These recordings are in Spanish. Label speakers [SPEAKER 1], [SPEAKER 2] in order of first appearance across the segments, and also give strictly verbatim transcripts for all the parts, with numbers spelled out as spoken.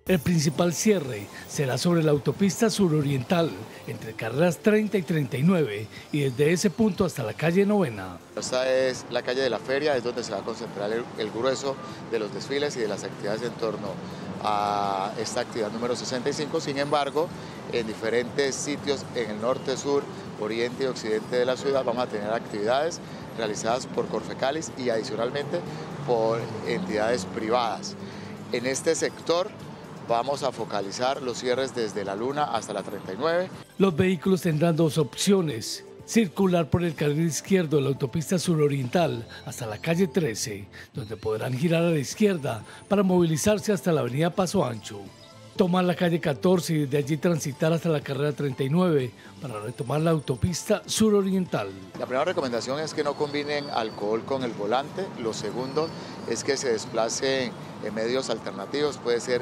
[SPEAKER 1] El principal cierre será sobre la autopista suroriental, entre carreras treinta y treinta y nueve, y desde ese punto hasta la calle Novena.
[SPEAKER 2] Esta es la calle de la Feria, es donde se va a concentrar el, el grueso de los desfiles y de las actividades en torno a esta actividad número sesenta y cinco. Sin embargo, en diferentes sitios en el norte, sur, oriente y occidente de la ciudad vamos a tener actividades realizadas por Corfecalis y adicionalmente por entidades privadas. En este sector vamos a focalizar los cierres desde la Luna hasta la treinta y nueve.
[SPEAKER 1] Los vehículos tendrán dos opciones: circular por el carril izquierdo de la autopista suroriental hasta la calle trece, donde podrán girar a la izquierda para movilizarse hasta la avenida Paso Ancho. Tomar la calle catorce y desde allí transitar hasta la carrera treinta y nueve para retomar la autopista suroriental.
[SPEAKER 2] La primera recomendación es que no combinen alcohol con el volante. Lo segundo es que se desplacen en medios alternativos, puede ser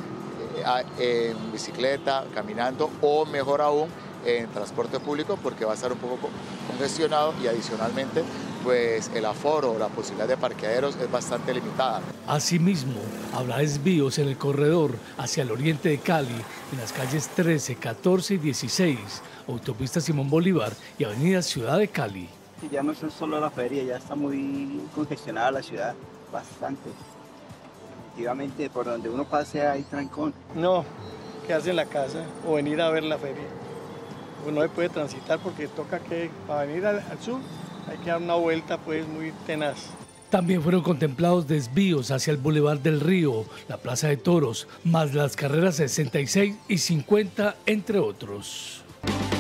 [SPEAKER 2] en bicicleta, caminando o mejor aún en transporte público, porque va a estar un poco congestionado y adicionalmente pues el aforo, la posibilidad de parqueaderos es bastante limitada.
[SPEAKER 1] Asimismo, habrá desvíos en el corredor hacia el oriente de Cali, en las calles trece, catorce y dieciséis, autopista Simón Bolívar y avenida Ciudad de Cali.
[SPEAKER 3] Ya no es solo la feria, ya está muy congestionada la ciudad, bastante. Efectivamente, por donde uno pase hay trancón.
[SPEAKER 4] No, quedarse en la casa o venir a ver la feria. Pues no se puede transitar porque toca que para venir al, al sur hay que dar una vuelta pues muy tenaz.
[SPEAKER 1] También fueron contemplados desvíos hacia el Boulevard del Río, la Plaza de Toros, más las carreras sesenta y seis y cincuenta, entre otros.